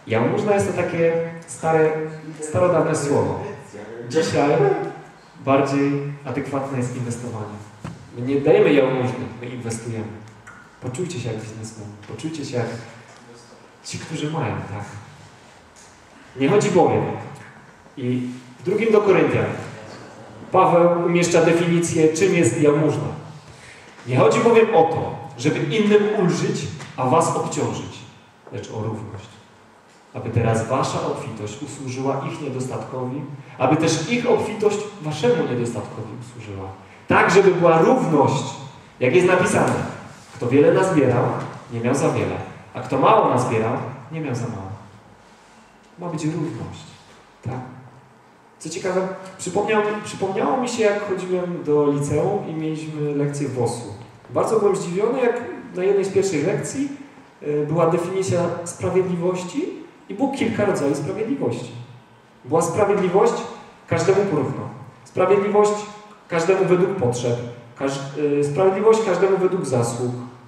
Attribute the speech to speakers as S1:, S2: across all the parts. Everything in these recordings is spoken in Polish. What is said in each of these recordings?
S1: Jałmużna jest to takie starodawne słowo. Dzisiaj bardziej adekwatne jest inwestowanie. My nie dajemy jałmużny, my inwestujemy. Poczujcie się jak biznesmen, poczujcie się jak ci, którzy mają, tak? Nie chodzi bowiem. I w 2 do Koryntian Paweł umieszcza definicję, czym jest jałmużna. Nie chodzi bowiem o to, żeby innym ulżyć, a was obciążyć, lecz o równość. Aby teraz wasza obfitość usłużyła ich niedostatkowi, aby też ich obfitość waszemu niedostatkowi usłużyła. Tak, żeby była równość, jak jest napisane. Kto wiele nazbierał, nie miał za wiele, a kto mało nazbierał, nie miał za mało. Ma być równość, tak? Co ciekawe, przypomniało mi się, jak chodziłem do liceum i mieliśmy lekcję WOS-u. Bardzo byłem zdziwiony, jak na jednej z pierwszych lekcji była definicja sprawiedliwości i było kilka rodzajów sprawiedliwości. Była sprawiedliwość każdemu porówno. Sprawiedliwość każdemu według potrzeb. Sprawiedliwość każdemu według zasług.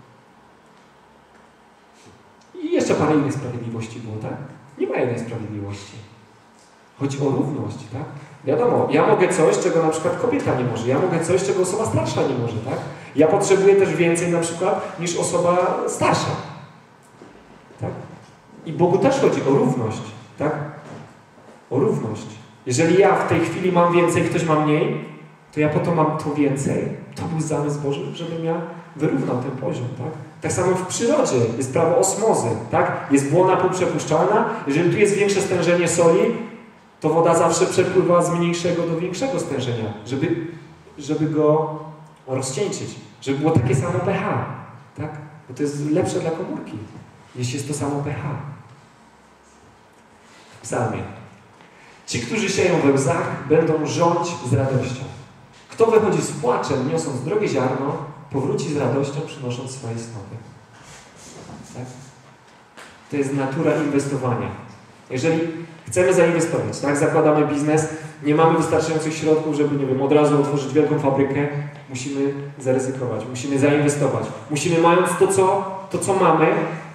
S1: I jeszcze parę innych sprawiedliwości było, tak? Nie ma jednej sprawiedliwości. Chodzi o równość, tak? Wiadomo, ja mogę coś, czego na przykład kobieta nie może. Ja mogę coś, czego osoba starsza nie może, tak? Ja potrzebuję też więcej na przykład niż osoba starsza. Tak? I Bogu też chodzi o równość, tak? O równość. Jeżeli ja w tej chwili mam więcej, ktoś ma mniej, to ja po to mam to więcej. To był zamysł Boży, żebym ja wyrównał ten poziom, tak? Tak samo w przyrodzie jest prawo osmozy, tak? Jest błona półprzepuszczalna. Jeżeli tu jest większe stężenie soli, to woda zawsze przepływa z mniejszego do większego stężenia, żeby go rozcieńczyć, żeby było takie samo pH, tak? Bo to jest lepsze dla komórki, jeśli jest to samo pH. W psalmie. Ci, którzy sieją we łzach, będą rządź z radością. Kto wychodzi z płaczem, niosąc drogie ziarno, powróci z radością, przynosząc swoje snopy. Tak? To jest natura inwestowania. Jeżeli chcemy zainwestować, tak? Zakładamy biznes, nie mamy wystarczających środków, żeby, nie wiem, od razu otworzyć wielką fabrykę, musimy zaryzykować, musimy zainwestować. Musimy, mając to, co mamy,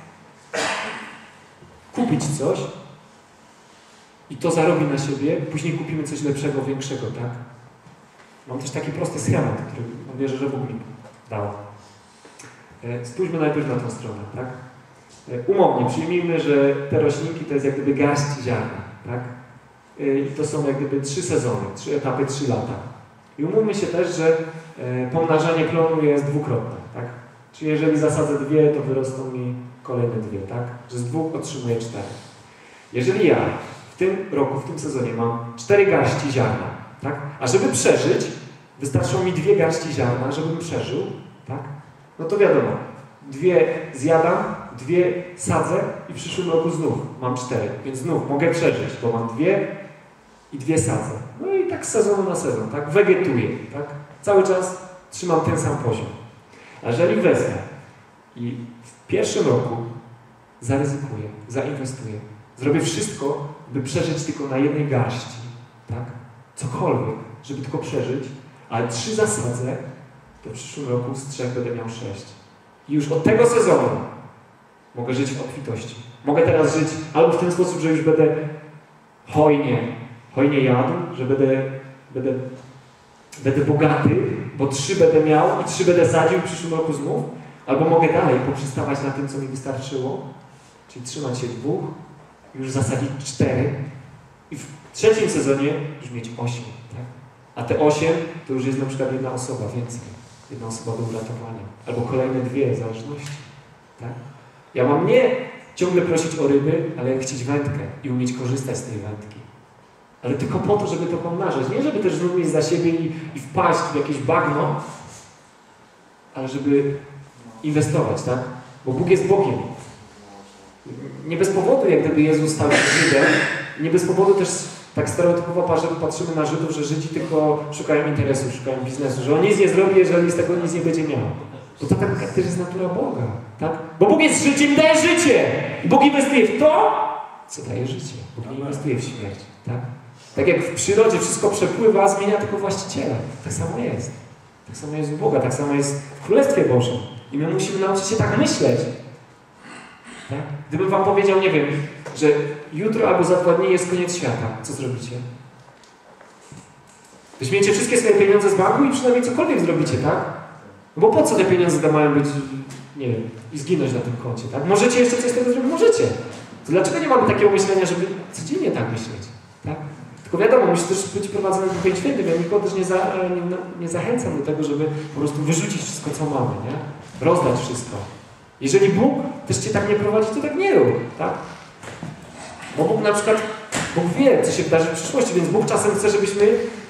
S1: kupić coś i to zarobi na siebie, później kupimy coś lepszego, większego, tak? Mam też taki prosty schemat, który wierzę, że Bóg mi dał. Spójrzmy najpierw na tę stronę, tak? Umownie przyjmijmy, że te roślinki to jest jak gdyby garść ziarna, tak? I to są jak gdyby 3 sezony, 3 etapy, 3 lata. I umówmy się też, że pomnażanie plonu jest dwukrotne, tak? Czyli jeżeli zasadzę 2, to wyrosną mi kolejne 2, tak? Że z 2 otrzymuję 4. Jeżeli ja w tym roku, w tym sezonie mam 4 garści ziarna, tak? A żeby przeżyć, wystarczą mi 2 garści ziarna, żebym przeżył, tak? No to wiadomo, 2 zjadam, 2 sadzę i w przyszłym roku znów mam 4, więc znów mogę przeżyć, bo mam 2 i 2 sadzę. No i tak z sezonu na sezon, tak? Wegetuję, tak? Cały czas trzymam ten sam poziom. A jeżeli wezmę i w pierwszym roku zaryzykuję, zainwestuję, zrobię wszystko, by przeżyć tylko na jednej garści, tak? Cokolwiek, żeby tylko przeżyć, ale 3 zasadzę, to w przyszłym roku z 3 będę miał 6. I już od tego sezonu mogę żyć w obfitości. Mogę teraz żyć albo w ten sposób, że już będę hojnie jadł, że będę bogaty, bo 3 będę miał i 3 będę sadził w przyszłym roku znów, albo mogę dalej poprzestawać na tym, co mi wystarczyło, czyli trzymać się 2, już zasadzić 4 i w 3. sezonie już mieć 8, tak? A te 8 to już jest na przykład 1 osoba więcej. 1 osoba do uratowania. Albo kolejne 2 w zależności. Tak? Ja mam nie ciągle prosić o ryby, ale chcieć wędkę i umieć korzystać z tej wędki. Ale tylko po to, żeby to pomnażać. Nie żeby też znów mieć za siebie i wpaść w jakieś bagno, ale żeby inwestować, tak? Bo Bóg jest Bogiem. Nie bez powodu, jak gdyby Jezus stał się Żydem, nie bez powodu też tak stereotypowo patrzymy na Żydów, że Żydzi tylko szukają interesu, szukają biznesu, że on nic nie zrobi, jeżeli z tego nic nie będzie miał. To tak też jest natura Boga, tak? Bo Bóg jest życiem i daje życie! I Bóg inwestuje w to, co daje życie. Bóg nie inwestuje w śmierć, tak? Tak jak w przyrodzie wszystko przepływa, zmienia tylko właściciela. Tak samo jest. Tak samo jest u Boga, tak samo jest w Królestwie Bożym. I my musimy nauczyć się tak myśleć. Tak? Gdybym wam powiedział, nie wiem, że jutro albo za 2 dni jest koniec świata, co zrobicie? Weźmiecie wszystkie swoje pieniądze z banku i przynajmniej cokolwiek zrobicie, tak? No bo po co te pieniądze mają być, nie wiem, i zginąć na tym koncie, tak? Możecie jeszcze coś z tego zrobić? Możecie. To dlaczego nie mamy takiego myślenia, żeby codziennie tak myśleć, tak? Tylko wiadomo, musi też być prowadzony Duchem Świętym. Ja nikogo też nie zachęcam do tego, żeby po prostu wyrzucić wszystko, co mamy, nie? Rozdać wszystko. Jeżeli Bóg też cię tak nie prowadzi, to tak nie rób, tak? Bo Bóg na przykład, Bóg wie, co się wydarzy w przyszłości, więc Bóg czasem chce, żebyśmy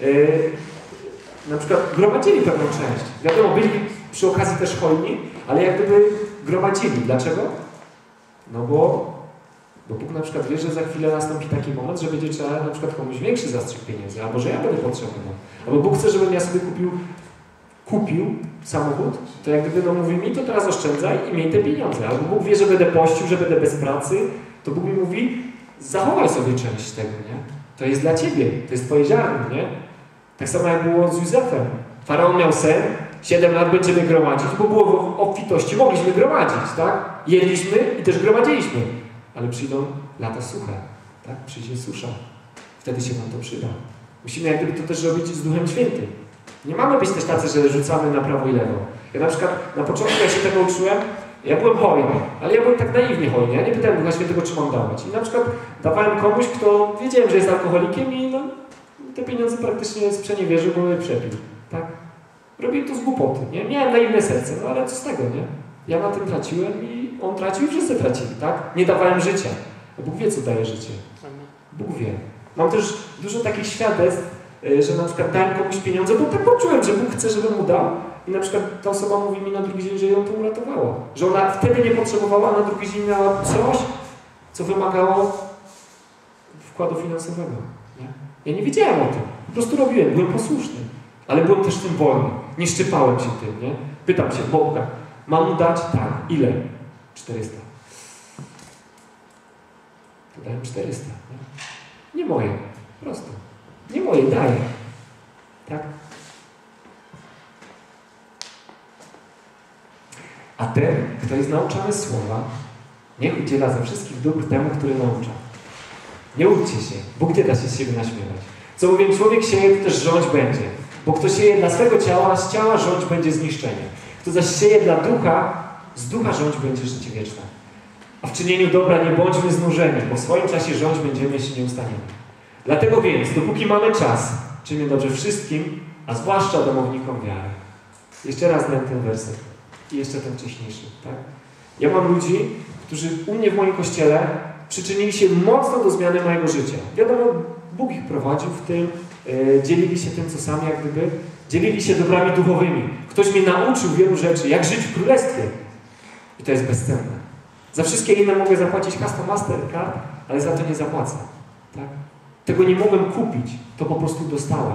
S1: na przykład gromadzili pewną część. Wiadomo, byli przy okazji też hojni, ale jak gdyby gromadzili. Dlaczego? No bo Bóg na przykład wie, że za chwilę nastąpi taki moment, że będzie trzeba na przykład komuś większy zastrzyk pieniędzy, albo że ja będę potrzebował. Albo Bóg chce, żebym ja sobie kupił samochód, to jak gdyby mówi mi, to teraz oszczędzaj i miej te pieniądze. Albo Bóg wie, że będę pościł, że będę bez pracy, to Bóg mi mówi, zachowaj sobie część tego, nie? To jest dla ciebie, to jest twoje ziarno, nie? Tak samo jak było z Józefem. Faraon miał sen, 7 lat będziemy gromadzić, bo było w obfitości, mogliśmy gromadzić, tak? Jedliśmy i też gromadziliśmy. Ale przyjdą lata suche, tak? Przyjdzie susza. Wtedy się nam to przyda. Musimy jak gdyby to też robić z Duchem Świętym. Nie mamy być też tacy, że rzucamy na prawo i lewo. Ja na przykład na początku, jak się tego uczyłem, ja byłem hojny, ale ja byłem tak naiwnie hojny. Ja nie pytałem Ducha Świętego, czy mam dawać. I na przykład dawałem komuś, kto wiedziałem, że jest alkoholikiem i no, te pieniądze praktycznie sprzeniewierzył, bo je przepił. Tak? Robiłem to z głupoty. Nie? Miałem naiwne serce, no ale co z tego, nie? Ja na tym traciłem i on tracił i wszyscy tracili, tak? Nie dawałem życia. Bóg wie, co daje życie. Bóg wie. Mam też dużo takich świadectw, że na przykład dałem komuś pieniądze, bo tak poczułem, że Bóg chce, żebym mu dał. I na przykład ta osoba mówi mi na drugi dzień, że ją to uratowało. Że ona wtedy nie potrzebowała, a na drugi dzień miała coś, co wymagało wkładu finansowego. Nie? Ja nie wiedziałem o tym. Po prostu robiłem, byłem posłuszny. Ale byłem też tym wolny. Nie szczypałem się tym, nie? Pytam się Boga, mam mu dać? Tak. Ile? 400. To dałem 400. Nie moje. Prosto. Nie moje, daję. Tak? A ten, kto jest nauczany słowa, niech udziela ze wszystkich dóbr temu, który naucza. Nie uczcie się. Bóg nie da się z siebie naśmiewać. Co mówię, człowiek sieje, to też rządź będzie. Bo kto sieje dla swego ciała, z ciała rządź będzie zniszczenie. Kto zaś sieje dla ducha, z ducha rządź będzie życie wieczne. A w czynieniu dobra nie bądźmy znużeni, bo w swoim czasie rządź będziemy, jeśli nie ustaniemy. Dlatego więc, dopóki mamy czas, czyńmy dobrze wszystkim, a zwłaszcza domownikom wiary. Jeszcze raz dam ten werset. I jeszcze ten wcześniejszy. Tak? Ja mam ludzi, którzy u mnie w moim kościele przyczynili się mocno do zmiany mojego życia. Wiadomo, Bóg ich prowadził w tym, dzielili się tym, co sami jak gdyby, dzielili się dobrami duchowymi. Ktoś mnie nauczył wielu rzeczy, jak żyć w królestwie. I to jest bezcenne. Za wszystkie inne mogę zapłacić custom Mastercard, ale za to nie zapłacę. Tak? Tego nie mogłem kupić, to po prostu dostałem.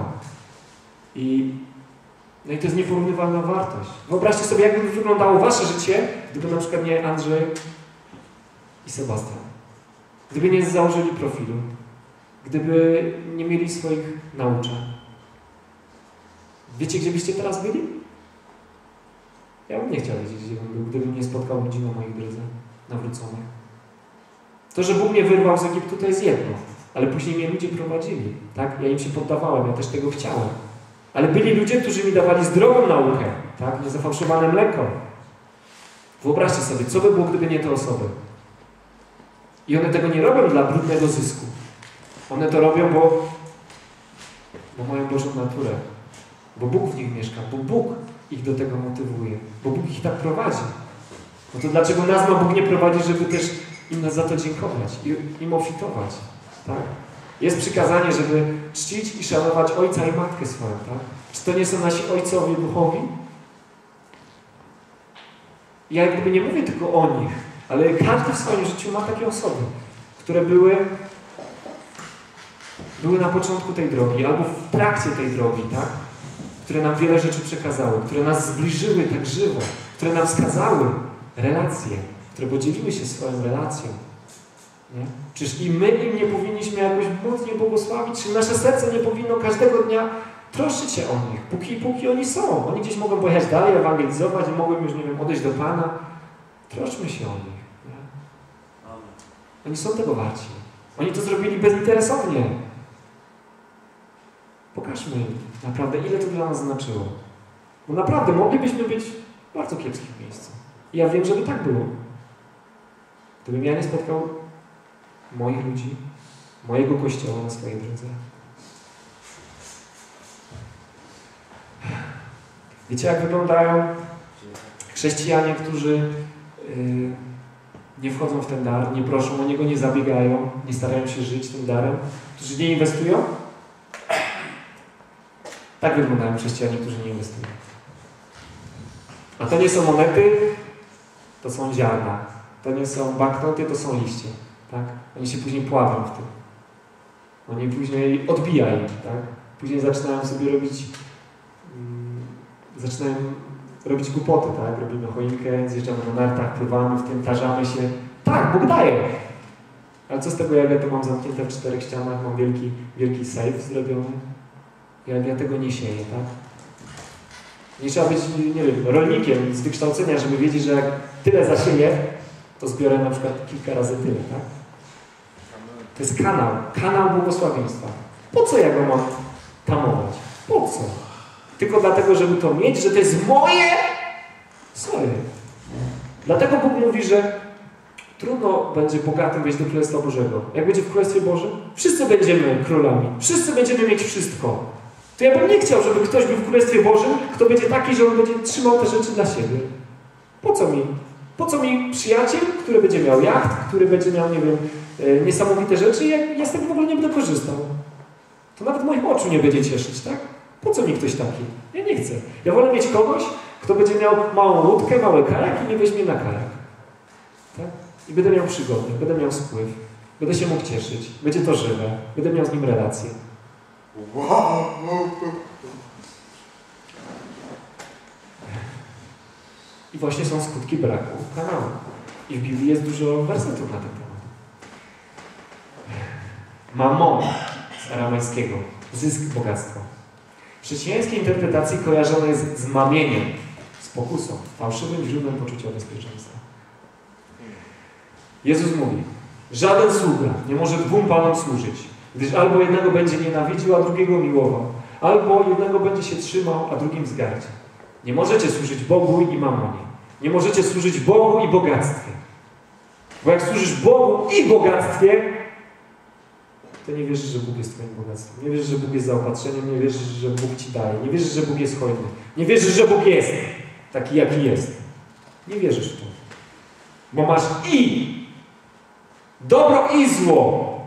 S1: No i to jest nieporównywalna wartość. Wyobraźcie sobie, jakby wyglądało wasze życie, gdyby na przykład nie Andrzej i Sebastian. Gdyby nie założyli profilu. Gdyby nie mieli swoich nauczeń. Wiecie, gdzie byście teraz byli? Ja bym nie chciał wiedzieć, gdzie bym był, gdybym nie spotkał ludzi na mojej drodze, nawróconych. To, że Bóg mnie wyrwał z Egiptu, to jest jedno. Ale później mnie ludzie prowadzili. Tak? Ja im się poddawałem, ja też tego chciałem. Ale byli ludzie, którzy mi dawali zdrową naukę, tak? Niezafałszowane mleko. Wyobraźcie sobie, co by było, gdyby nie te osoby. I one tego nie robią dla brudnego zysku. One to robią, bo mają Bożą naturę. Bo Bóg w nich mieszka, bo Bóg ich do tego motywuje. Bo Bóg ich tak prowadzi. No to dlaczego nas ma Bóg nie prowadzi, żeby też im za to dziękować i im ofitować, tak? Jest przykazanie, żeby czcić i szanować ojca i matkę swoją, tak? Czy to nie są nasi ojcowie duchowi? Ja jak gdyby nie mówię tylko o nich, ale każdy w swoim życiu ma takie osoby, które były na początku tej drogi, albo w trakcie tej drogi, tak? Które nam wiele rzeczy przekazały, które nas zbliżyły tak żywo, które nam wskazały relacje, które podzieliły się swoją relacją. Nie? Czyż i my im nie powinniśmy jakoś mocniej błogosławić? Czy nasze serce nie powinno każdego dnia troszczyć się o nich, póki oni są? Oni gdzieś mogą pojechać dalej, ewangelizować, mogą już, nie wiem, odejść do Pana. Troszczmy się o nich. Nie? Oni są tego warci. Oni to zrobili bezinteresownie. Pokażmy im naprawdę, ile to dla nas znaczyło. Bo naprawdę moglibyśmy być w bardzo kiepskim miejscu. I ja wiem, żeby tak było. Gdybym ja nie spotkał moich ludzi, mojego Kościoła na swojej drodze. Wiecie, jak wyglądają chrześcijanie, którzy nie wchodzą w ten dar, nie proszą o niego, nie zabiegają, nie starają się żyć tym darem, którzy nie inwestują? Tak wyglądają chrześcijanie, którzy nie inwestują. A to nie są monety, to są ziarna. To nie są banknoty, to są liście. Tak? Oni się później pławią w tym. Oni później odbijają, tak? Później zaczynają sobie robić głupoty, tak? Robimy choinkę, zjeżdżamy na nartach, pływamy w tym, tarzamy się. Tak, Bóg daje. Ale co z tego, jak ja to mam zamknięte w 4 ścianach, mam wielki safe zrobiony? Jak ja tego nie sieję, tak? Nie trzeba być, nie wiem, rolnikiem z wykształcenia, żeby wiedzieć, że jak tyle zasieję, to zbiorę na przykład kilka razy tyle, tak? To jest kanał błogosławieństwa. Po co ja go mam tamować? Po co? Tylko dlatego, żeby to mieć, że to jest moje? Sorry. Dlatego Bóg mówi, że trudno będzie bogatym wejść do Królestwa Bożego. Jak będzie w Królestwie Bożym? Wszyscy będziemy królami. Wszyscy będziemy mieć wszystko. To ja bym nie chciał, żeby ktoś był w Królestwie Bożym, kto będzie taki, że on będzie trzymał te rzeczy dla siebie. Po co mi? Po co mi przyjaciel, który będzie miał jacht, który będzie miał, nie wiem, niesamowite rzeczy, jak ja z tego w ogóle nie będę korzystał? To nawet moich oczu nie będzie cieszyć, tak? Po co mi ktoś taki? Ja nie chcę. Ja wolę mieć kogoś, kto będzie miał małą łódkę, mały kajak i nie weźmie na kajak. Tak? I będę miał przygodę, będę miał spływ, będę się mógł cieszyć, będzie to żywe, będę miał z nim relację. Wow. I właśnie są skutki braku kanału. I w Biblii jest dużo wersetów na ten temat. Mammon z aramejskiego. Zysk, bogactwo. W chrześcijańskiej interpretacji kojarzone jest z mamieniem, z pokusą, fałszywym źródłem poczucia bezpieczeństwa. Jezus mówi, żaden sługa nie może 2 panom służyć, gdyż albo jednego będzie nienawidził, a drugiego miłował, albo jednego będzie się trzymał, a drugim wzgardzi. Nie możecie służyć Bogu i mamonie. Nie możecie służyć Bogu i bogactwie. Bo jak służysz Bogu i bogactwie, to nie wierzysz, że Bóg jest twoim bogactwem. Nie wierzysz, że Bóg jest zaopatrzeniem. Nie wierzysz, że Bóg ci daje. Nie wierzysz, że Bóg jest hojny. Nie wierzysz, że Bóg jest taki, jaki jest. Nie wierzysz w to. Bo masz i dobro i zło.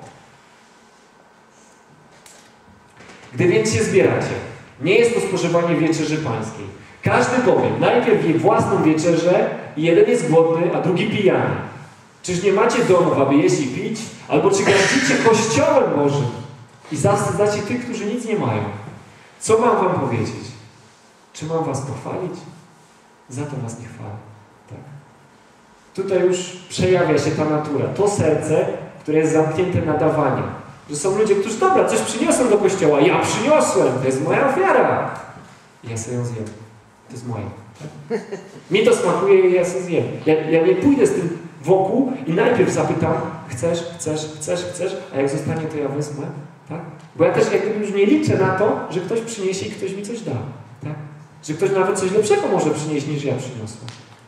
S1: Gdy więc się zbieracie, nie jest to spożywanie wieczerzy pańskiej. Każdy bowiem najpierw je własną wieczerzę i jeden jest głodny, a drugi pijany. Czyż nie macie domów, aby jeść i pić? Albo czy gardzicie Kościołem Bożym i zawstydzacie tych, którzy nic nie mają? Co mam wam powiedzieć? Czy mam was pochwalić? Za to was nie chwalę. Tak. Tutaj już przejawia się ta natura. To serce, które jest zamknięte na dawanie. Że są ludzie, którzy, dobra, coś przyniosłem do Kościoła. Ja przyniosłem. To jest moja ofiara. I ja sobie ją zjem. To jest moje. Tak? Mi to smakuje i ja sobie zjem. Ja nie pójdę z tym wokół i najpierw zapytam, chcesz, a jak zostanie, to ja wezmę. Tak? Bo ja też jakby już nie liczę na to, że ktoś przyniesie i ktoś mi coś da. Tak? Że ktoś nawet coś lepszego może przynieść, niż ja przyniosłem.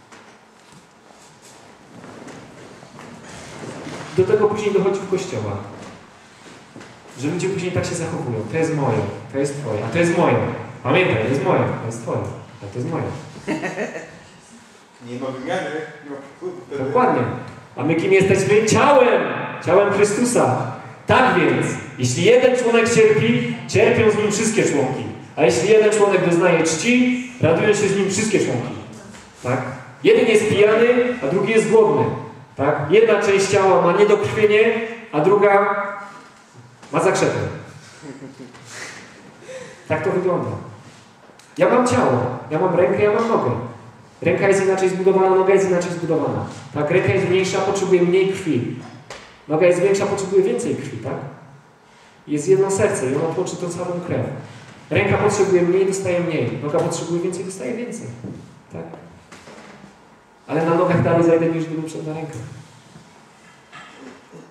S1: Do tego później dochodzi w kościołach. Że ludzie później tak się zachowują. To jest moje, to jest twoje, a to jest moje. Pamiętaj, to jest moje, to jest twoje, a to jest moje.
S2: Nie ma wymiany, nie ma wpływu.
S1: Dokładnie. A my kim jesteśmy? Ciałem! Ciałem Chrystusa. Tak więc, jeśli jeden członek cierpi, cierpią z nim wszystkie członki. A jeśli jeden członek doznaje czci, radują się z nim wszystkie członki. Tak? Jeden jest pijany, a drugi jest głodny. Tak? Jedna część ciała ma niedokrwienie, a druga ma zakrzepę. Tak to wygląda. Ja mam ciało, ja mam rękę, ja mam nogę. Ręka jest inaczej zbudowana, noga jest inaczej zbudowana. Tak? Ręka jest mniejsza, potrzebuje mniej krwi. Noga jest większa, potrzebuje więcej krwi, tak? Jest jedno serce i ono tłoczy tą samą krew. Ręka potrzebuje mniej, dostaje mniej. Noga potrzebuje więcej, dostaje więcej. Tak? Ale na nogach dalej zajdę niż gdybym szedł na rękę.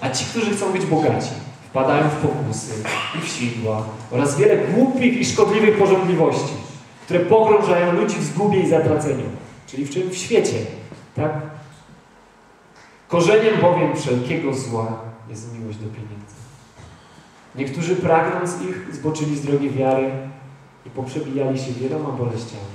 S1: A ci, którzy chcą być bogaci, wpadają w pokusy i w sidła oraz wiele głupich i szkodliwych pożądliwości, które pogrążają ludzi w zgubie i zatraceniu. Czyli w czym? W świecie. Tak? Korzeniem bowiem wszelkiego zła jest miłość do pieniędzy. Niektórzy pragnąc ich zboczyli z drogi wiary i poprzebijali się wieloma boleściami.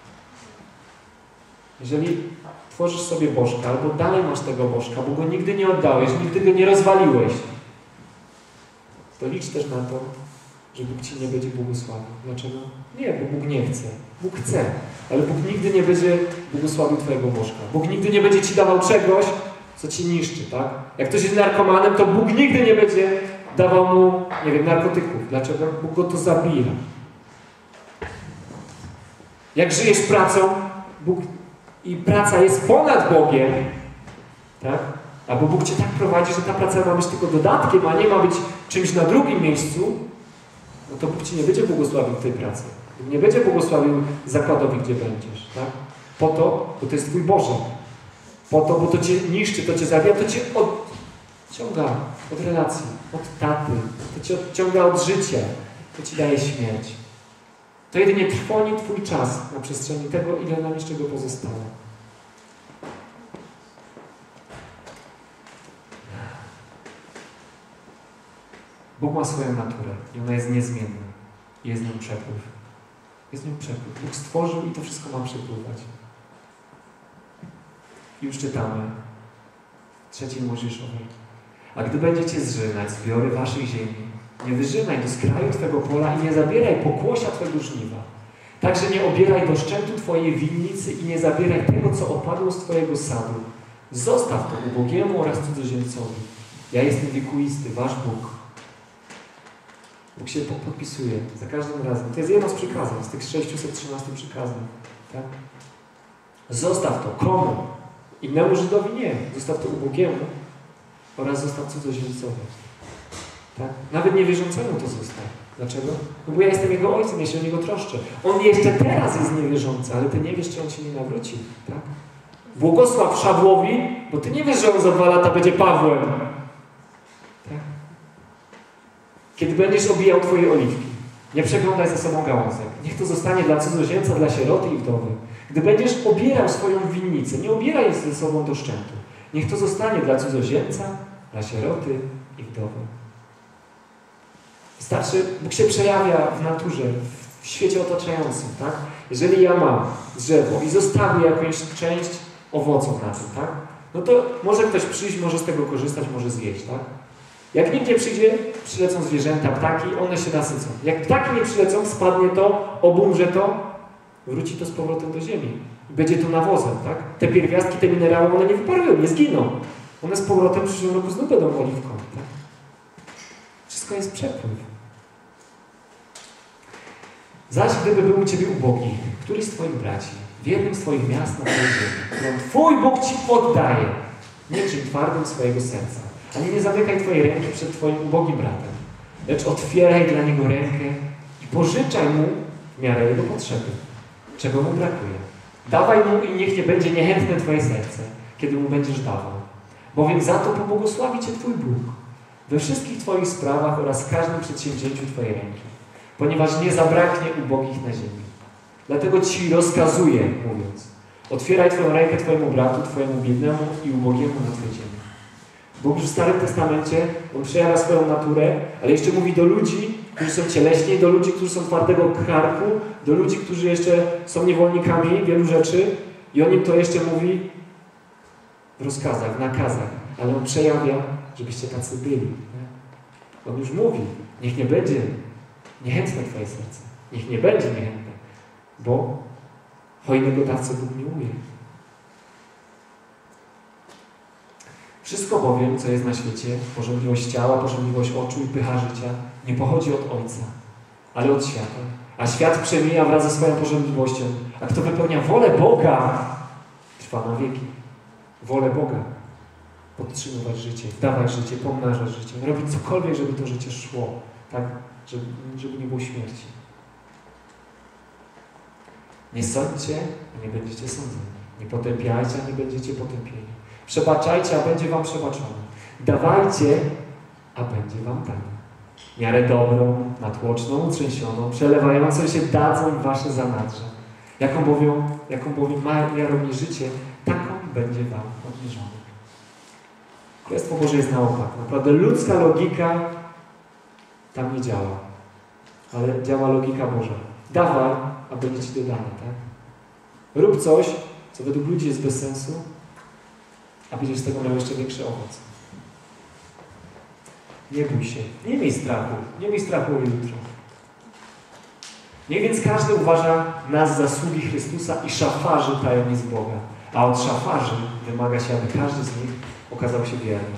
S1: Jeżeli tworzysz sobie bożka, albo dalej masz tego bożka, bo go nigdy nie oddałeś, nigdy go nie rozwaliłeś, to licz też na to, że Bóg ci nie będzie błogosławił. Dlaczego? Nie, bo Bóg nie chce. Bóg chce, ale Bóg nigdy nie będzie błogosławił twojego bożka. Bóg nigdy nie będzie ci dawał czegoś, co ci niszczy, tak? Jak ktoś jest narkomanem, to Bóg nigdy nie będzie dawał mu, nie wiem, narkotyków. Dlaczego? Bóg go to zabija. Jak żyjesz pracą, Bóg i praca jest ponad Bogiem, tak? Albo Bóg cię tak prowadzi, że ta praca ma być tylko dodatkiem, a nie ma być czymś na drugim miejscu, no to Bóg ci nie będzie błogosławił tej pracy. Bóg nie będzie błogosławił zakładowi, gdzie będziesz, tak? Po to, bo to jest twój Bożek. Po to, bo to cię niszczy, to cię zabija, to cię odciąga od relacji, od taty, to cię odciąga od życia, to ci daje śmierć. To jedynie trwoni twój czas na przestrzeni tego, ile nam jeszcze go pozostało. Bóg ma swoją naturę i ona jest niezmienna. Jest nią przepływ. Jest nią przepływ. Bóg stworzył i to wszystko ma przepływać. I już czytamy w 3 Mojżeszowej. A gdy będziecie zrzynać zbiory waszej ziemi, nie wyrzynaj do skraju twego pola i nie zabieraj pokłosia twego żniwa. Także nie obieraj do szczętu twojej winnicy i nie zabieraj tego, co opadło z twojego sadu. Zostaw to ubogiemu oraz cudzoziemcowi. Ja jestem wiekuisty, wasz Bóg. Bóg się podpisuje za każdym razem. To jest jedno z przykazań, z tych 613 przykazań. Tak? Zostaw to. Komu? Innemu Żydowi nie. Zostaw to ubogiemu oraz zostaw cudzoziemcowi. Tak? Nawet niewierzącemu to zostaw. Dlaczego? No bo ja jestem Jego ojcem, ja się o Niego troszczę. On jeszcze teraz jest niewierzący, ale Ty nie wiesz, czy On się nie nawróci. Tak? Błogosław Szawłowi, bo Ty nie wiesz, że on za 2 lata będzie Pawłem. Tak? Kiedy będziesz obijał Twoje oliwki, nie przeglądaj za sobą gałązek. Niech to zostanie dla cudzoziemca, dla sieroty i wdowy. Gdy będziesz obierał swoją winnicę, nie obieraj jej ze sobą do szczętu. Niech to zostanie dla cudzoziemca, dla sieroty i wdowy. Wystarczy, Bóg się przejawia w naturze, w świecie otaczającym, tak? Jeżeli ja mam drzewo i zostawię jakąś część owoców na tym, tak? No to może ktoś przyjść, może z tego korzystać, może zjeść, tak? Jak nikt nie przyjdzie, przylecą zwierzęta, ptaki, one się nasycą. Jak ptaki nie przylecą, spadnie to, obumrze to, wróci to z powrotem do ziemi. Będzie to nawozem, tak? Te pierwiastki, te minerały, one nie wyparują, nie zginą. One z powrotem w przyszłym roku znów będą oliwką, tak? Wszystko jest przepływ. Zaś gdyby był u Ciebie ubogi, któryś z Twoich braci, w jednym z Twoich miast na Twojej ziemi, którą Twój Bóg Ci poddaje, nie czyń twardym swojego serca, ani nie zamykaj Twojej ręki przed Twoim ubogim bratem, lecz otwieraj dla niego rękę i pożyczaj mu w miarę jego potrzeby, czego mu brakuje. Dawaj mu i niech nie będzie niechętne Twoje serce, kiedy mu będziesz dawał, bowiem za to pobłogosławi Cię Twój Bóg we wszystkich Twoich sprawach oraz w każdym przedsięwzięciu Twojej ręki, ponieważ nie zabraknie ubogich na ziemi. Dlatego Ci rozkazuję, mówiąc, otwieraj Twoją rękę Twojemu bratu, Twojemu biednemu i ubogiemu na Twojej ziemi. Bóg już w Starym Testamencie, On przejawia swoją naturę, ale jeszcze mówi do ludzi, którzy są cieleśni, do ludzi, którzy są twardego karku, do ludzi, którzy jeszcze są niewolnikami wielu rzeczy i On im to jeszcze mówi w rozkazach, w nakazach, ale On przejawia, żebyście tacy byli. Nie? On już mówi, niech nie będzie niechętne Twoje serce, niech nie będzie niechętne, bo hojnego dawcę Bóg miłuje. Wszystko bowiem, co jest na świecie, pożądliwość ciała, pożądliwość oczu i pycha życia, nie pochodzi od Ojca, ale od świata. A świat przemija wraz ze swoją pożądliwością. A kto wypełnia wolę Boga, trwa na wieki. Wolę Boga. Podtrzymywać życie, dawać życie, pomnażać życie, robić cokolwiek, żeby to życie szło, tak, żeby nie było śmierci. Nie sądźcie, a nie będziecie sądzeni. Nie potępiajcie, a nie będziecie potępieni. Przebaczajcie, a będzie wam przebaczone. Dawajcie, a będzie wam dane. Miarę dobrą, natłoczną, utrzęsioną, przelewającą się dadzą wasze zanadrza. Jaką bowiem miarą mierzycie, taką będzie wam odmierzone. Królestwo Boże jest na opak. Naprawdę ludzka logika tam nie działa. Ale działa logika Boża. Dawaj, a będzie ci dodane, tak? Rób coś, co według ludzi jest bez sensu, a będziesz z tego miał jeszcze większy owoc. Nie bój się. Nie miej strachu. Nie miej strachu o jutro. Niech więc każdy uważa nas za sługi Chrystusa i szafarzy tajemnic Boga. A od szafarzy wymaga się, aby każdy z nich okazał się wierny.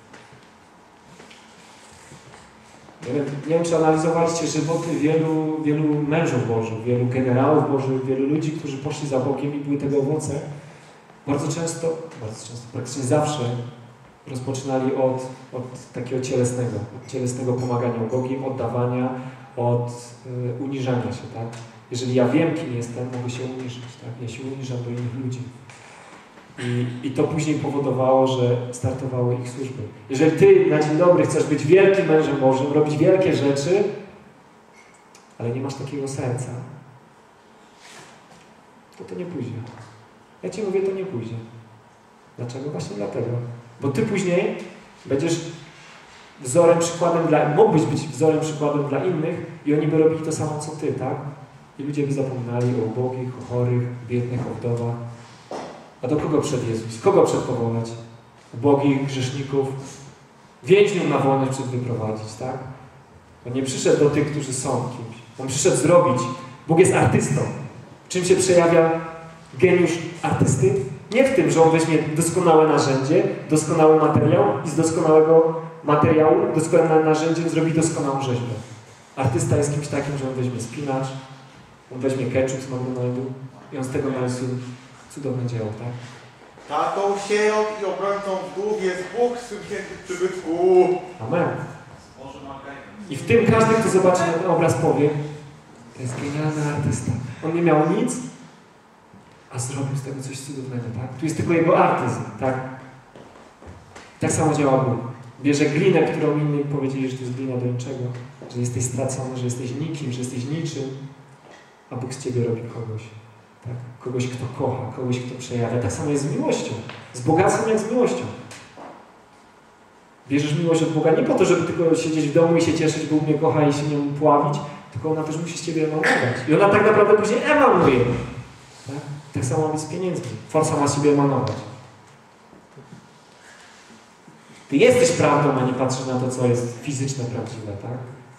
S1: Nie wiem, czy analizowaliście żywoty wielu mężów Bożych, wielu generałów Bożych, wielu ludzi, którzy poszli za Bogiem i były tego owoce. Bardzo często, praktycznie zawsze rozpoczynali od takiego cielesnego pomagania ubogim, od dawania, od uniżania się, tak? Jeżeli ja wiem, kim jestem, mogę się uniżyć, tak? Ja się uniżam do innych ludzi. I to później powodowało, że startowały ich służby. Jeżeli ty na dzień dobry chcesz być wielkim mężem Bożym, robić wielkie rzeczy, ale nie masz takiego serca, to nie pójdzie. Ja ci mówię, to nie pójdzie. Dlaczego? Właśnie dlatego. Bo ty później będziesz mógłbyś być wzorem, przykładem dla innych i oni by robili to samo, co ty, tak? I ludzie by zapominali o ubogich, o chorych, biednych, o wdowach. A do kogo przed Jezus? Kogo przed powołać? Ubogich, grzeszników, więźniów na wolność przed wyprowadzić, tak? On nie przyszedł do tych, którzy są kimś. On przyszedł zrobić. Bóg jest artystą. W czym się przejawia geniusz artysty? Nie w tym, że on weźmie doskonałe narzędzie, doskonały materiał i z doskonałego materiału, doskonałym narzędziem zrobi doskonałą rzeźbę. Artysta jest kimś takim, że on weźmie spinacz, on weźmie ketchup z McDonaldu i on z tego narysuje cudowne dzieło, tak?
S2: Tatą sierot i obrońcą wdów jest Bóg w swym świętym przybytku.
S1: Amen. I w tym każdy, kto zobaczy ten obraz, powie, to jest genialny artysta. On nie miał nic, a zrobił z tego coś cudownego, tak? Tu jest tylko jego artyzm, tak? Tak samo działa Bóg. Bierze glinę, którą inni powiedzieli, że to jest glina do niczego, że jesteś stracony, że jesteś nikim, że jesteś niczym, a Bóg z ciebie robi kogoś. Tak? Kogoś, kto kocha, kogoś, kto przejawia. Tak samo jest z miłością. Z bogactwem jak z miłością. Bierzesz miłość od Boga nie po to, żeby tylko siedzieć w domu i się cieszyć, Bóg mnie kocha i się nią pławić, tylko ona też musi z ciebie emanować. I ona tak naprawdę później emanuje. Tak? Tak samo ma być z pieniędzmi. Forsa ma z ciebie emanować. Ty jesteś prawdą, a nie patrzysz na to, co jest fizyczne, prawdziwe, tak?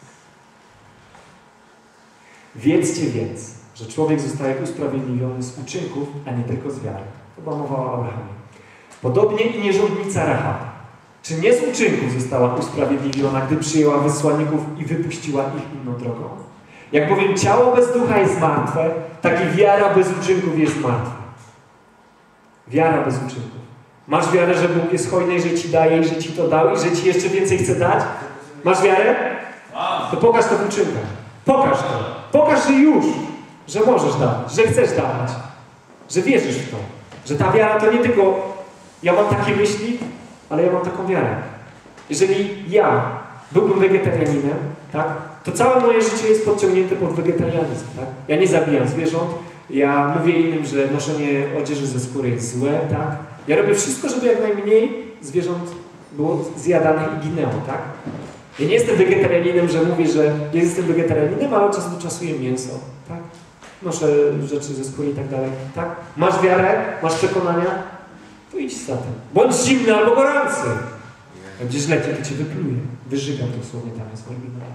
S1: Wiedzcie więc, że człowiek zostaje usprawiedliwiony z uczynków, a nie tylko z wiary. To była mowa o Abrahamie. Podobnie i nierządnica Rahab. Czy nie z uczynków została usprawiedliwiona, gdy przyjęła wysłanników i wypuściła ich inną drogą? Jak bowiem ciało bez ducha jest martwe, tak i wiara bez uczynków jest martwa. Wiara bez uczynków. Masz wiarę, że Bóg jest hojny, że ci daje i że ci to dał i że ci jeszcze więcej chce dać? Masz wiarę? To pokaż to w uczynkach. Pokaż to. Pokaż, że już, że możesz dawać, że chcesz dawać, że wierzysz w to. Że ta wiara to nie tylko ja mam takie myśli, ale ja mam taką wiarę. Jeżeli ja byłbym wegetarianinem, tak, to całe moje życie jest podciągnięte pod wegetarianizm. Tak? Ja nie zabijam zwierząt, ja mówię innym, że noszenie odzieży ze skóry jest złe, tak? Ja robię wszystko, żeby jak najmniej zwierząt było zjadanych i ginęło, tak? Ja nie jestem wegetarianinem, że mówię, że ja jestem wegetarianinem, ale od czasu do czasu jem mięso, tak? Noszę rzeczy ze skóry i tak dalej, tak? Masz wiarę, masz przekonania, to idź za tym. Bądź zimny albo gorący. Jak będziesz lekki, to cię wypluje. Wyżygam dosłownie, tam jest oryginał.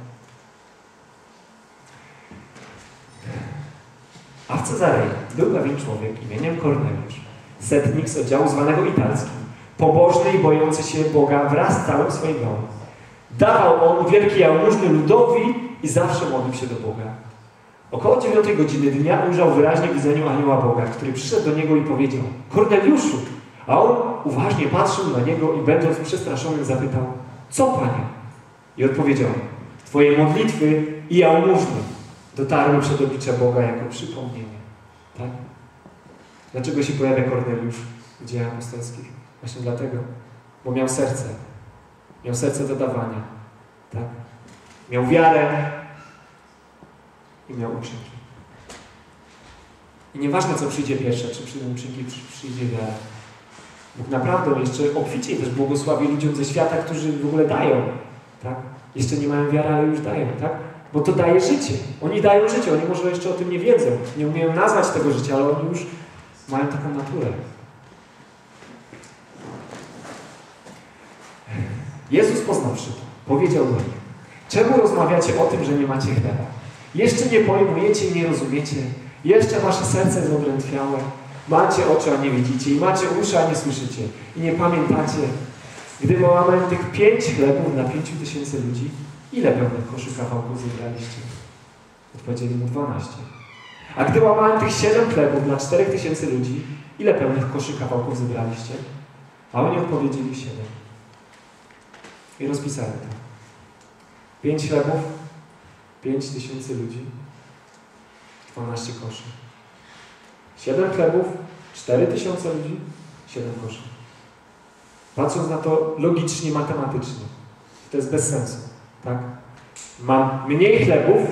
S1: A w Cezarei był pewien człowiek imieniem Korneliusz, setnik z oddziału zwanego Italskim, pobożny i bojący się Boga wraz z całym swoim domem. Dawał on wielkie jałmużny ludowi i zawsze modlił się do Boga. Około 9 godziny dnia ujrzał wyraźnie w widzeniu anioła Boga, który przyszedł do niego i powiedział: Korneliuszu! A on uważnie patrzył na niego i będąc przestraszonym zapytał: co, Panie? I odpowiedział: Twoje modlitwy i jałmużny dotarły przed oblicze Boga jako przypomnienie. Tak? Dlaczego się pojawia Korneliusz w Dziejach Apostolskich? Właśnie dlatego, bo miał serce. Miał serce do dawania. Tak? Miał wiarę i miał uczynki. I nieważne, co przyjdzie pierwsze, czy przyjdą uczynki, czy przyjdzie wiara. Bóg naprawdę jeszcze obficiej też błogosławi ludziom ze świata, którzy w ogóle dają. Tak? Jeszcze nie mają wiary, ale już dają. Tak? Bo to daje życie. Oni dają życie. Oni może jeszcze o tym nie wiedzą. Nie umieją nazwać tego życia, ale oni już mają taką naturę. Jezus poznawszy to, powiedział do nich: czemu rozmawiacie o tym, że nie macie chleba? Jeszcze nie pojmujecie i nie rozumiecie. Jeszcze wasze serce jest odrętwiałe. Macie oczy, a nie widzicie. I macie uszy, a nie słyszycie. I nie pamiętacie. Gdy łamałem tych 5 chlebów dla 5000 ludzi, ile pełnych koszy kawałków zebraliście? Odpowiedzieli mu 12. A gdy łamałem tych 7 chlebów dla 4000 ludzi, ile pełnych koszy kawałków zebraliście? A oni odpowiedzieli 7. I rozpisali to. 5 chlebów, 5000 ludzi, 12 koszy. 7 chlebów, 4000 ludzi, 7 koszy. Patrząc na to logicznie, matematycznie, to jest bez sensu. Tak? Mam mniej chlebów,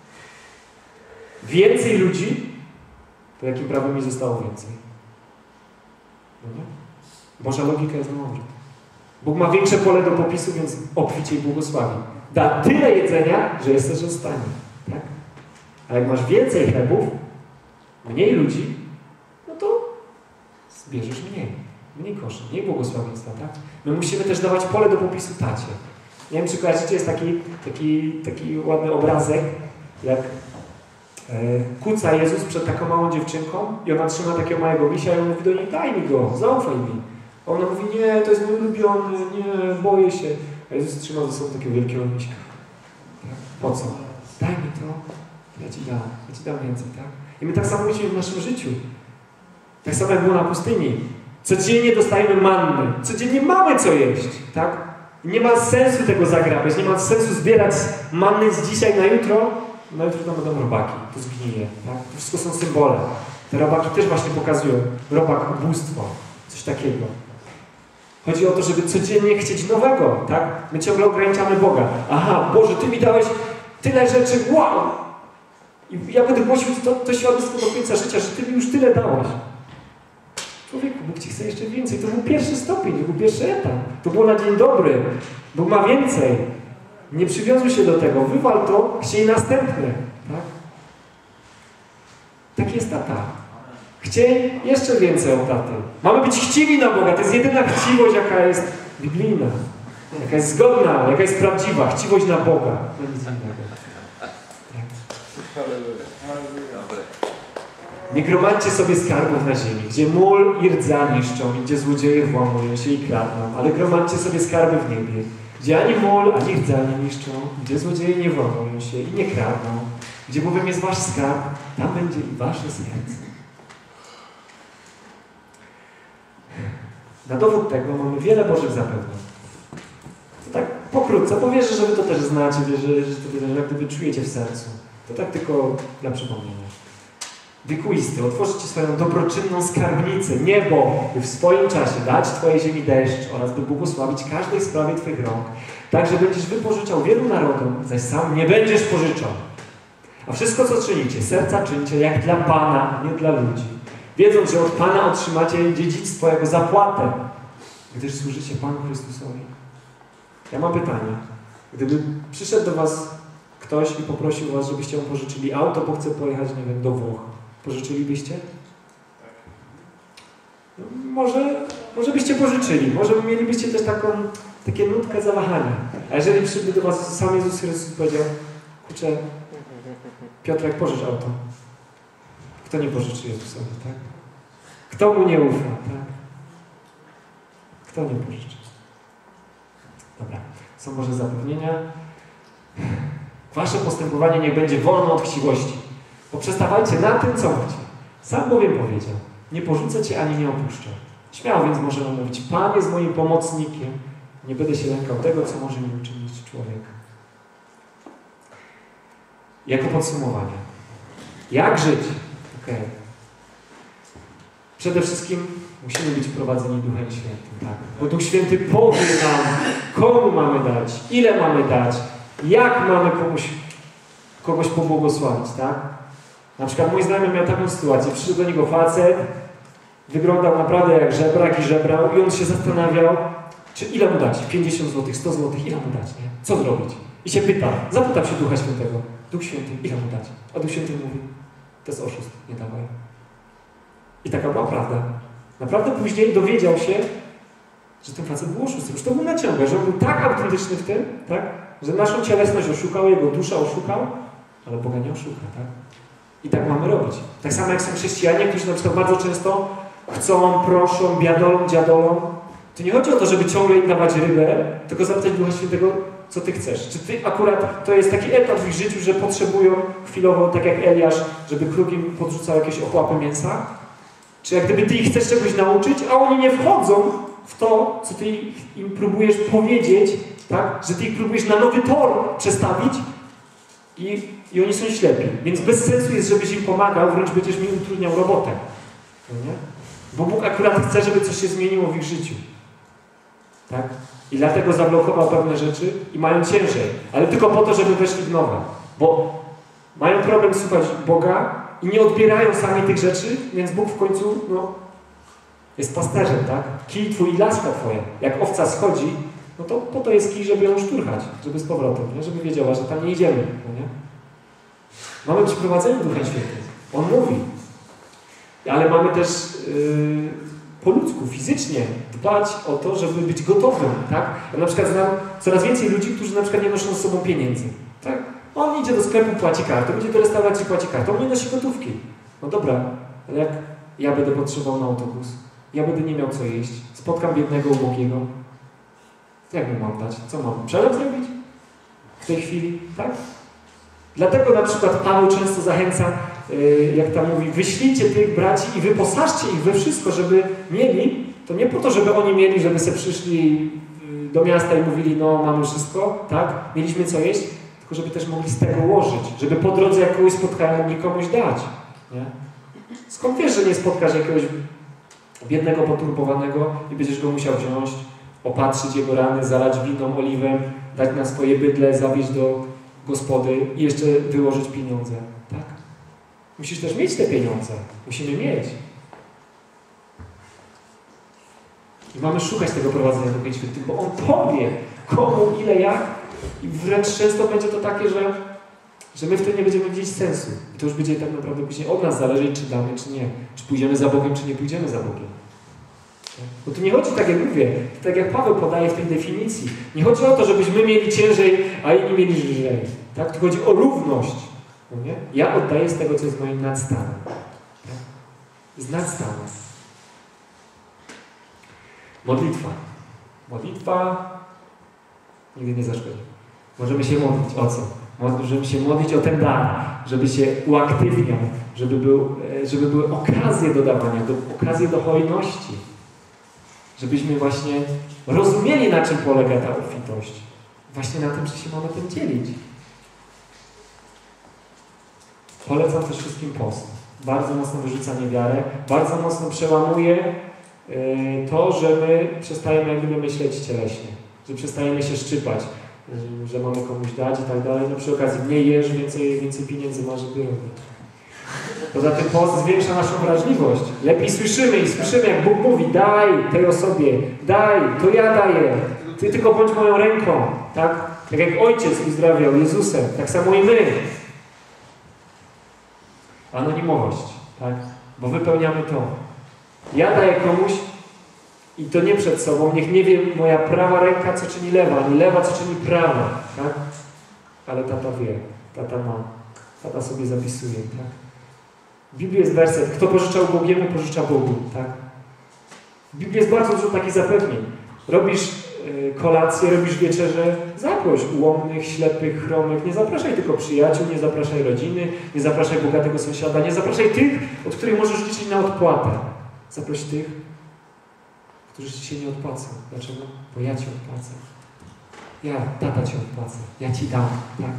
S1: więcej ludzi, to jakim prawem mi zostało więcej? No nie? Boża logika jest mądra. Bóg ma większe pole do popisu, więc obficiej błogosławi. Da tyle jedzenia, że jest też zostanie. Tak? A jak masz więcej chlebów, mniej ludzi, no to zbierzesz mniej koszy, mniej błogosławieństwa. Tak? My musimy też dawać pole do popisu tacie. Nie wiem, czy kojarzycie, jest taki ładny obrazek, jak kuca Jezus przed taką małą dziewczynką i ona trzyma takiego małego misia i on mówi do niej: daj mi go, zaufaj mi. A ona mówi: nie, to jest mój ulubiony, nie, boję się. A Jezus trzyma ze sobą takiego wielkiego miśka. Tak? Po co? Daj mi to, ja ci dam więcej. Tak? I my tak samo musimy w naszym życiu. Tak samo jak było na pustyni. Codziennie dostajemy manny. Codziennie mamy co jeść. Tak? I nie ma sensu tego zagrabiać. Nie ma sensu zbierać manny z dzisiaj na jutro. Na jutro tam będą robaki. To zgnije. Tak? To wszystko są symbole. Te robaki też właśnie pokazują robak, ubóstwo. Coś takiego. Chodzi o to, żeby codziennie chcieć nowego. Tak? My ciągle ograniczamy Boga. Aha, Boże, Ty mi dałeś tyle rzeczy. Wow! I ja będę głosił to świadectwo do końca życia, że Ty mi już tyle dałeś. Człowieku, Bóg Ci chce jeszcze więcej. To był pierwszy stopień, to był pierwszy etap. To było na dzień dobry. Bóg ma więcej. Nie przywiązuj się do tego. Wywal to, chciej następne. Tak? Tak jest tata. Chciej jeszcze więcej od taty. Mamy być chciwi na Boga. To jest jedyna chciwość, jaka jest biblijna. Jaka jest zgodna, jaka jest prawdziwa. Chciwość na Boga. No nic innego. Nie gromadźcie sobie skarbów na ziemi, gdzie mól i rdza niszczą i gdzie złodzieje włamują się i kradną, ale gromadźcie sobie skarby w niebie, gdzie ani mól, ani rdza nie niszczą, gdzie złodzieje nie włamują się i nie kradną, gdzie bowiem jest wasz skarb, tam będzie i wasze serce. Na dowód tego mamy wiele Bożych zapewnień. To tak pokrótce, bo wierzę, że wy to też znacie, wierzę, że to jak gdyby czujecie w sercu. To tak tylko dla przypomnienia. Wiekuisty, otworzyć Ci swoją dobroczynną skarbnicę, niebo, by w swoim czasie dać Twojej ziemi deszcz oraz by błogosławić każdej sprawie Twoich rąk, tak, że będziesz wypożyczał wielu narodom, zaś sam nie będziesz pożyczał. A wszystko, co czynicie, serca czyńcie jak dla Pana, nie dla ludzi, wiedząc, że od Pana otrzymacie dziedzictwo jako zapłatę, gdyż służycie Panu Chrystusowi. Ja mam pytanie. Gdyby przyszedł do Was ktoś i poprosił Was, żebyście mu pożyczyli auto, bo chce pojechać, nie wiem, do Włoch. Pożyczylibyście? No, może byście pożyczyli. Może mielibyście też takie nutkę zawahania. A jeżeli przyszedł do Was sam Jezus Chrystus i powiedział: kurczę, Piotrek, pożycz auto. Kto nie pożyczy Jezusowi, tak? Kto mu nie ufa, tak? Kto nie pożyczy? Dobra. Są może zapewnienia. Wasze postępowanie niech będzie wolne od chciwości. Poprzestawajcie na tym, co macie. Sam bowiem powiedział: nie porzucę Cię ani nie opuszczę. Śmiało więc możemy mówić: Pan jest moim pomocnikiem. Nie będę się lękał tego, co może mi uczynić człowiek. Jako podsumowanie. Jak żyć? Przede wszystkim Musimy być prowadzeni Duchem Świętym, tak? Bo Duch Święty powie nam, komu mamy dać, ile mamy dać, jak mamy kogoś pobłogosławić, tak? Na przykład mój znajomy miał taką sytuację, przyszedł do niego facet, wyglądał naprawdę jak żebrak i żebrał i on się zastanawiał, czy ile mu dać, 50 zł, 100 zł, ile mu dać, nie? Co zrobić? I się pyta, zapyta się Ducha Świętego, Duch Święty, ile mu dać? A Duch Święty mówi, to jest oszust, nie dawaj. I taka była prawda. Naprawdę później dowiedział się, że ten facet był oszustem, że to był naciąga, że on był tak autentyczny w tym, tak? Że naszą cielesność oszukał, jego dusza oszukał, ale Boga nie oszuka, tak? I tak mamy robić. Tak samo jak są chrześcijanie, którzy na przykład bardzo często chcą, proszą, biadolą, dziadolą. To nie chodzi o to, żeby ciągle im dawać rybę, tylko zapytać Ducha Świętego, co Ty chcesz. Czy Ty akurat, to jest taki etap w ich życiu, że potrzebują chwilowo, tak jak Eliasz, żeby kruk im podrzucał jakieś ochłapy mięsa? Czy jak gdyby Ty ich chcesz czegoś nauczyć, a oni nie wchodzą w to, co Ty im próbujesz powiedzieć, tak? Że Ty ich próbujesz na nowy tor przestawić i oni są ślepi. Więc bez sensu jest, żebyś im pomagał, wręcz będziesz mi utrudniał robotę. Nie? Bo Bóg akurat chce, żeby coś się zmieniło w ich życiu. Tak? I dlatego zablokował pewne rzeczy i mają ciężej. Ale tylko po to, żeby weszli w nowe. Bo mają problem słuchać Boga i nie odbierają sami tych rzeczy, więc Bóg w końcu jest pasterzem, tak? Kij Twój i laska Twoja. Jak owca schodzi, no to po to jest kij, żeby ją szturchać, żeby z powrotem, nie? Żeby wiedziała, że tam nie idziemy. No nie? Mamy być prowadzeni Duchem Świętym. On mówi. Ale mamy też po ludzku, fizycznie dbać o to, żeby być gotowym, tak? Ja na przykład znam coraz więcej ludzi, którzy na przykład nie noszą z sobą pieniędzy, tak? On idzie do sklepu, płaci kartą, idzie do restauracji, płaci kartą, on nie nosi gotówki. No dobra, ale jak ja będę potrzebował na autobus, ja będę nie miał co jeść, spotkam biednego, ubogiego, to jak mu mam dać? Co mam? Przelew zrobić? W tej chwili, tak? Dlatego na przykład Paweł często zachęca, jak tam mówi, wyślijcie tych braci i wyposażcie ich we wszystko, żeby mieli, to nie po to, żeby oni mieli, żeby sobie przyszli do miasta i mówili, no mamy wszystko, tak? Mieliśmy co jeść, tylko żeby też mogli z tego łożyć, żeby po drodze jak kogoś spotkają, mogli komuś dać. Nie? Skąd wiesz, że nie spotkasz jakiegoś biednego, poturbowanego i będziesz go musiał wziąć, opatrzyć jego rany, zalać winą, oliwem, dać na swoje bydle, zawieźć do gospody i jeszcze wyłożyć pieniądze, tak? Musisz też mieć te pieniądze. Musimy mieć. I mamy szukać tego prowadzenia Duchem Świętym, bo On powie, komu, ile, jak. I wręcz często będzie to takie, że my wtedy nie będziemy widzieć sensu. I to już będzie tak naprawdę później od nas zależeć, czy damy, czy nie. Czy pójdziemy za Bogiem, czy nie pójdziemy za Bogiem. Bo tu nie chodzi, tak jak mówię, tak jak Paweł podaje w tej definicji, nie chodzi o to, żebyśmy mieli ciężej, a inni mieli lżej. Tak? Tu chodzi o równość. No nie? Ja oddaję z tego, co jest moim nadstanem. Tak? Z nadstanem. Modlitwa. Modlitwa nigdy nie zaszkodzi. Możemy się modlić o co? Możemy się modlić o ten dar, żeby się uaktywniał, żeby były okazje do dawania, okazje do hojności. Żebyśmy właśnie rozumieli, na czym polega ta obfitość. Właśnie na tym, że się mamy tym dzielić. Polecam też wszystkim post. Bardzo mocno wyrzuca niewiarę, bardzo mocno przełamuje to, że my przestajemy jak gdyby myśleć cieleśnie, że przestajemy się szczypać, że mamy komuś dać i tak dalej. No przy okazji mniej jesz, więcej pieniędzy masz, żeby robić. Poza tym post zwiększa naszą wrażliwość. Lepiej słyszymy i słyszymy, jak Bóg mówi, daj tej osobie, daj, to ja daję. Ty tylko bądź moją ręką, tak? Tak jak Ojciec uzdrawiał Jezusem, tak samo i my. Anonimowość, tak? Bo wypełniamy to. Ja daję komuś i to nie przed sobą, niech nie wie moja prawa ręka, co czyni lewa, ani lewa, co czyni prawa, tak? Ale tata wie, tata ma, tata sobie zapisuje, tak? W Biblii jest werset, kto pożycza ubogiemu, pożycza Bogu, tak? W Biblii jest bardzo dużo takich zapewnień. Robisz kolację, robisz wieczerzę, zaproś ułomnych, ślepych, chromych, nie zapraszaj tylko przyjaciół, nie zapraszaj rodziny, nie zapraszaj bogatego sąsiada, nie zapraszaj tych, od których możesz liczyć na odpłatę. Zaproś tych, którzy ci się nie odpłacą. Dlaczego? Bo ja ci odpłacę. Ja, tata ci odpłacę. Ja ci dam, tak?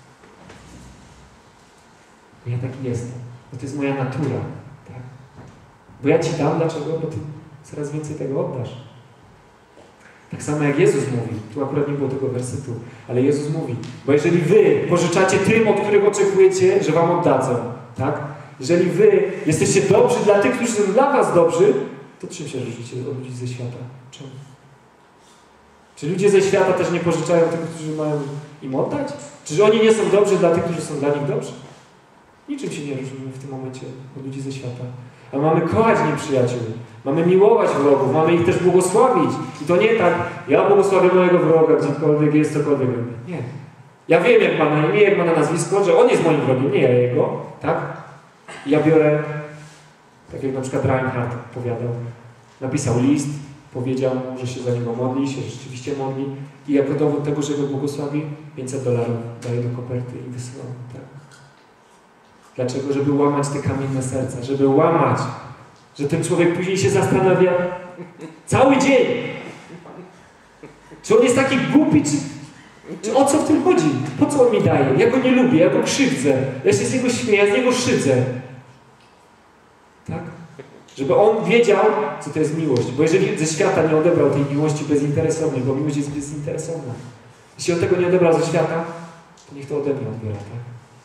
S1: Bo ja taki jestem. Bo to jest moja natura, tak? Bo ja ci dam, dlaczego? Bo ty coraz więcej tego oddasz. Tak samo jak Jezus mówi, tu akurat nie było tego wersetu, ale Jezus mówi, bo jeżeli wy pożyczacie tym, od których oczekujecie, że wam oddadzą, tak? Jeżeli wy jesteście dobrzy dla tych, którzy są dla was dobrzy, to czym się różnicie od ludzi ze świata? Czym? Czy ludzie ze świata też nie pożyczają tym, którzy mają im oddać? Czy oni nie są dobrzy dla tych, którzy są dla nich dobrzy? Niczym się nie różnimy w tym momencie od ludzi ze świata. A mamy kochać nieprzyjaciół, mamy miłować wrogów, mamy ich też błogosławić. I to nie tak, ja błogosławię mojego wroga, gdziekolwiek jest, cokolwiek robi. Nie. Ja wiem, jak ma na imię, jak ma na nazwisko, że on jest moim wrogiem, nie ja jego, tak? I ja biorę, tak jak na przykład Reinhardt powiadał, napisał list, powiedział mu, że się za niego modli, się rzeczywiście modli i jako dowód tego, że go błogosławi, $500 daje do koperty i wysyła mu, tak? Dlaczego? Żeby łamać te kamienne serca, żeby łamać, że ten człowiek później się zastanawia cały dzień, czy on jest taki głupi, czy o co w tym chodzi? Po co on mi daje? Ja go nie lubię, ja go krzywdzę, ja się z niego śmieję, ja z niego szydzę. Tak? Żeby on wiedział, co to jest miłość. Bo jeżeli ze świata nie odebrał tej miłości bezinteresownej, bo miłość jest bezinteresowna. Jeśli on tego nie odebrał ze świata, to niech to ode mnie odbiera, tak?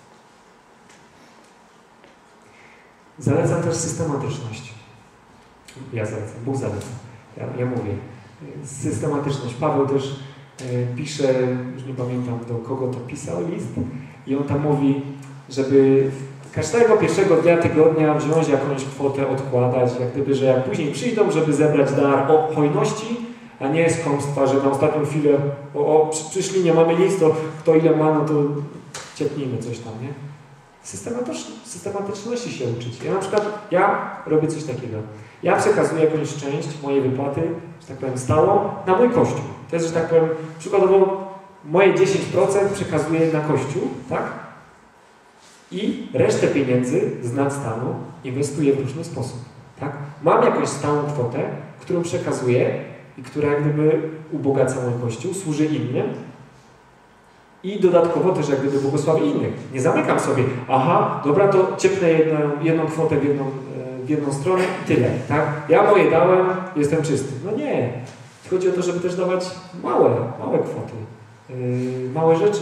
S1: Zalecam też systematyczność. Ja zalecam, Bóg zaleca. Ja mówię. Systematyczność. Paweł też pisze, już nie pamiętam do kogo to pisał list, i on tam mówi, żeby każdego pierwszego dnia tygodnia wziąć jakąś kwotę, odkładać, jak gdyby, że jak później przyjdą, żeby zebrać dar hojności, a nie skąpstwa, że na ostatnią chwilę przyszli, nie mamy nic, to kto ile ma, no to ciepnijmy coś tam, nie? Systematyczności się uczyć. Ja na przykład, robię coś takiego. Ja przekazuję jakąś część mojej wypłaty, że tak powiem, stałą, na mój kościół. To jest, że tak powiem, przykładowo moje 10% przekazuję na kościół, tak? I resztę pieniędzy z nadstanu inwestuję w różny sposób, tak? Mam jakąś stałą kwotę, którą przekazuję i która jak gdyby ubogaca mój kościół, służy innym i dodatkowo też jak gdyby błogosławi innych. Nie zamykam sobie, aha, dobra, to ciepnę jedną kwotę w jedną stronę i tyle, tak? Ja moje dałem, jestem czysty. No nie. Chodzi o to, żeby też dawać małe kwoty, małe rzeczy.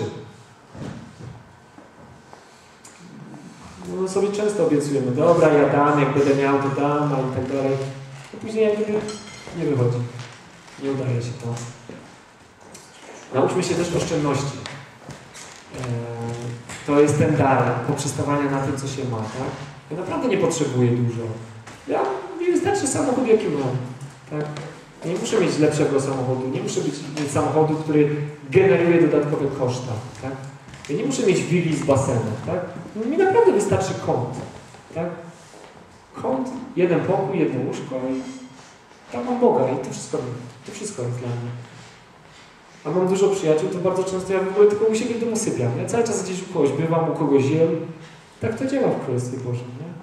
S1: No sobie często obiecujemy, dobra, ja dam, jak będę miał, to dam, i tak dalej. A później jak gdyby nie wychodzi. Nie udaje się to. Nauczmy się też oszczędności. To jest ten dar poprzestawania na tym, co się ma, tak? Ja naprawdę nie potrzebuję dużo. Mi wystarczy samochód, jaki mam, tak? Nie muszę mieć lepszego samochodu, nie muszę mieć samochodu, który generuje dodatkowe koszta, tak? Ja nie muszę mieć willi z basenem, tak? Mi naprawdę wystarczy kąt, tak? Kąt, jeden pokój, jedno łóżko i tam mam Boga i to wszystko jest dla mnie. A mam dużo przyjaciół, to bardzo często ja w ogóle tylko u siebie w domu sypiam. Ja cały czas gdzieś u kogoś bywam, u kogoś jem. Tak to działa w Królestwie Bożym, nie?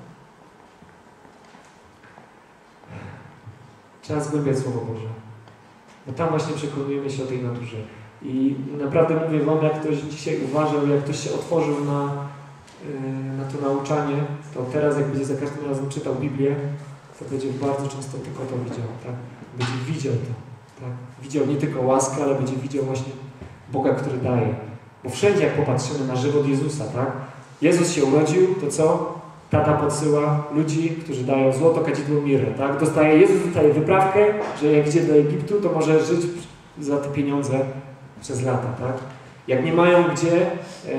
S1: Trzeba zgłębiać Słowo Boże. Bo tam właśnie przekonujemy się o tej naturze. I naprawdę mówię wam, jak ktoś dzisiaj uważał, jak ktoś się otworzył na to nauczanie, to teraz jak będzie za każdym razem czytał Biblię, to będzie bardzo często tylko to widział, tak? Będzie widział to, tak? Widział nie tylko łaskę, ale będzie widział właśnie Boga, który daje. Bo wszędzie jak popatrzymy na żywot Jezusa, tak? Jezus się urodził, to co? Tata podsyła ludzi, którzy dają złoto, kadzidło, mirrę, tak? Jezus dostaje wyprawkę, że jak idzie do Egiptu, to może żyć za te pieniądze przez lata, tak? Jak nie mają gdzie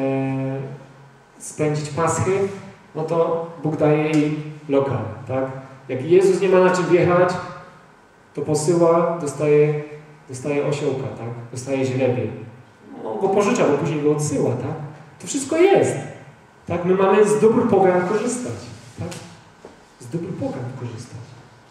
S1: spędzić Paschy, no to Bóg daje im lokal, tak? Jak Jezus nie ma na czym wjechać, to posyła, dostaje osiołka, tak? Dostaje źrebię. No, go pożycza, bo później go odsyła, tak? To wszystko jest. Tak? My mamy z dóbr pogan korzystać. Tak? Z dóbr pogan korzystać.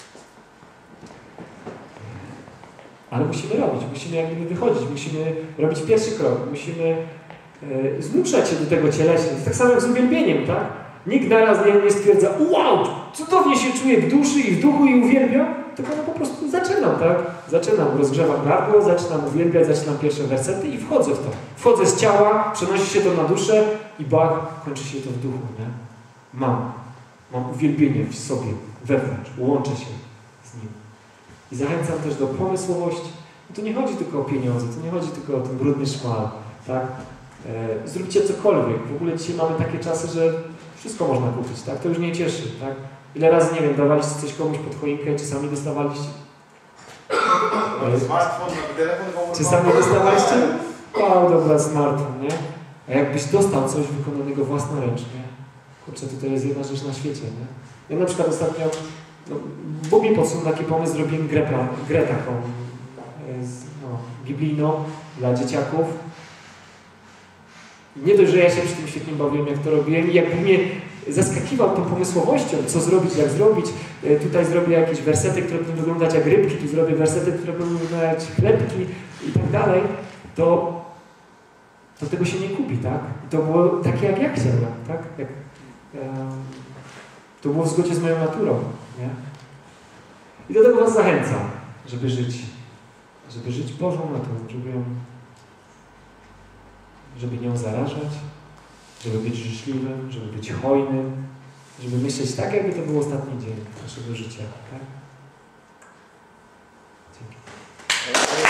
S1: Ale musimy robić, musimy jak gdyby wychodzić, musimy robić pierwszy krok, musimy zmuszać się do tego cieleśnie. To jest tak samo jak z uwielbieniem, tak? Nikt naraz nie stwierdza, wow, cudownie się czuję w duszy i w duchu i uwielbiam, tylko no po prostu zaczynam, tak? Zaczynam, rozgrzewam gardło, zaczynam uwielbiać, zaczynam pierwsze wersety i wchodzę w to. Wchodzę z ciała, przenosi się to na duszę i bach, kończy się to w duchu, nie? Mam uwielbienie w sobie, wewnątrz, łączę się z Nim. I zachęcam też do pomysłowości. No to nie chodzi tylko o pieniądze, to nie chodzi tylko o ten brudny szmal, tak? Zróbcie cokolwiek. W ogóle dzisiaj mamy takie czasy, że wszystko można kupić, tak? To już nie cieszy, tak? Ile razy, nie wiem, dawaliście coś komuś pod choinkę, czy sami dostawaliście?
S2: Smartfon, telefon komórkowy.
S1: Czy sami dostawaliście? Wow, dobra, smartfon, nie? A jakbyś dostał coś wykonanego własnoręcznie, kurczę, to jest jedna rzecz na świecie, nie? Ja na przykład ostatnio, Bóg mi podsunął taki pomysł, zrobiłem grę taką biblijną dla dzieciaków. Nie dość, że ja się przy tym świetnie bawiłem, jak to robiłem i jakby mnie zaskakiwał tą pomysłowością, co zrobić, jak zrobić. Tutaj zrobię jakieś wersety, które będą wyglądać jak rybki, tu zrobię wersety, które będą wyglądać jak chlebki i tak dalej, to tego się nie kupi, tak? I to było takie, jak ja chciałem, tak? To było w zgodzie z moją naturą, nie? I do tego was zachęcam, żeby żyć Bożą naturą, żeby nią zarażać, żeby być życzliwym, żeby być hojnym, żeby myśleć tak, jakby to był ostatni dzień naszego życia. Tak? Dzięki.